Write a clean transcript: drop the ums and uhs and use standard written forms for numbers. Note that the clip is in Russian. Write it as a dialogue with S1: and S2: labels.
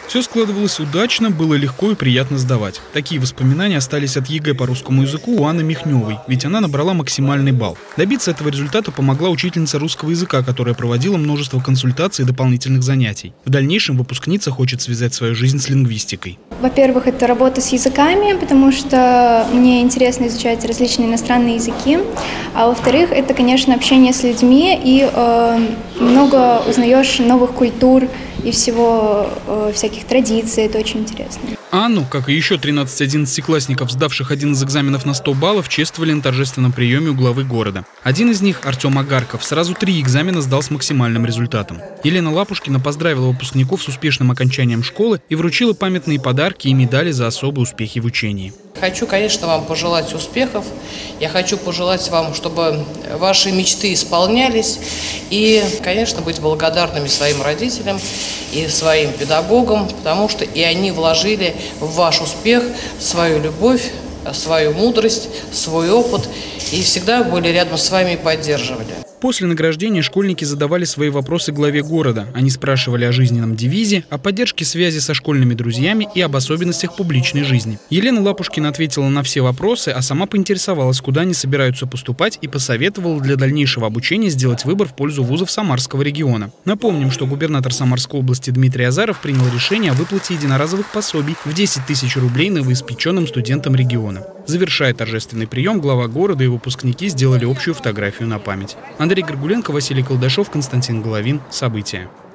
S1: Все складывалось удачно, было легко и приятно сдавать. Такие воспоминания остались от ЕГЭ по русскому языку у Анны Михневой, ведь она набрала максимальный балл. Добиться этого результата помогла учительница русского языка, которая проводила множество консультаций и дополнительных занятий. В дальнейшем выпускница хочет связать свою жизнь с лингвистикой.
S2: Во-первых, это работа с языками, потому что мне интересно изучать различные иностранные языки. А во-вторых, это, конечно, общение с людьми, и много узнаешь новых культур и всяких традиций. Это очень интересно.
S1: Анну, как и еще 13 одиннадцатиклассников, сдавших один из экзаменов на 100 баллов, чествовали на торжественном приеме у главы города. Один из них, Артем Агарков, сразу 3 экзамена сдал с максимальным результатом. Елена Лапушкина поздравила выпускников с успешным окончанием школы и вручила памятные подарки и медали за особые успехи в учении.
S3: Хочу, конечно, вам пожелать успехов. Я хочу пожелать вам, чтобы ваши мечты исполнялись. И, конечно, быть благодарными своим родителям и своим педагогам, потому что и они вложили в ваш успех свою любовь, свою мудрость, свой опыт и всегда были рядом с вами и поддерживали.
S1: После награждения школьники задавали свои вопросы главе города. Они спрашивали о жизненном девизе, о поддержке связи со школьными друзьями и об особенностях публичной жизни. Елена Лапушкина ответила на все вопросы, а сама поинтересовалась, куда они собираются поступать, и посоветовала для дальнейшего обучения сделать выбор в пользу вузов Самарского региона. Напомним, что губернатор Самарской области Дмитрий Азаров принял решение о выплате единоразовых пособий в 10 тысяч рублей новоиспеченным студентам региона. Завершая торжественный прием, глава города и выпускники сделали общую фотографию на память. Андрей Горгуленко, Василий Колдашов, Константин Головин. События.